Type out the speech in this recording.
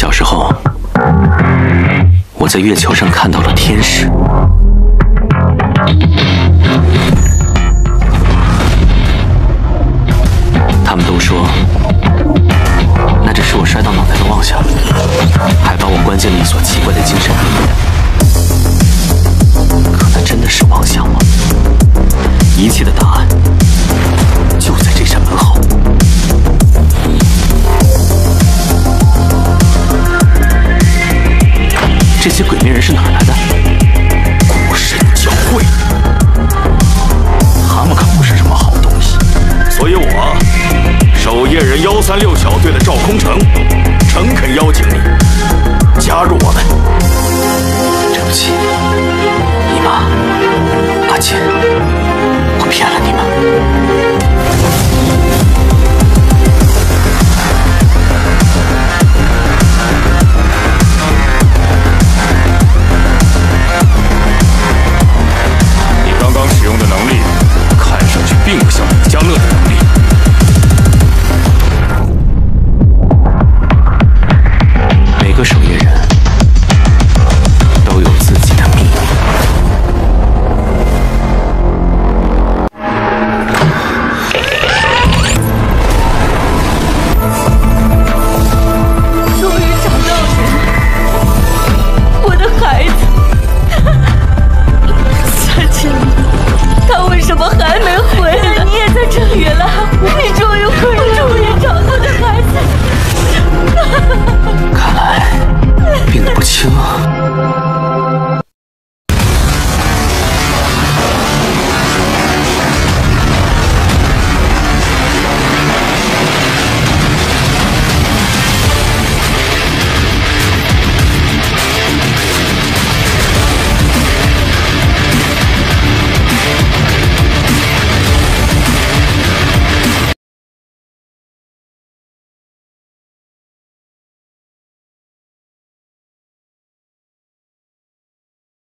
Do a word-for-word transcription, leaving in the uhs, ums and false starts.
小时候，我在月球上看到了天使。他们都说，那只是我摔到脑袋的妄想，还把我关进了一所奇怪的精神病院。可那真的是妄想吗？一切的答案就在这扇门后。这些鬼面人是哪儿来的？ 古神教会，他们可不是什么好东西，所以我守夜人幺三六小队的赵空城，诚恳邀请你